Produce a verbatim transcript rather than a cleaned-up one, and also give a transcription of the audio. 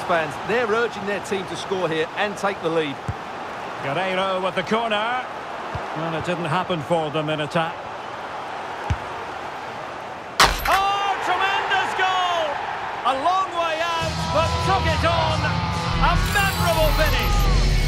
fans, they're urging their team to score here and take the lead. Guerreiro with the corner. Well, it didn't happen for them in attack. Oh, tremendous goal! A long way out, but took it on. A memorable finish.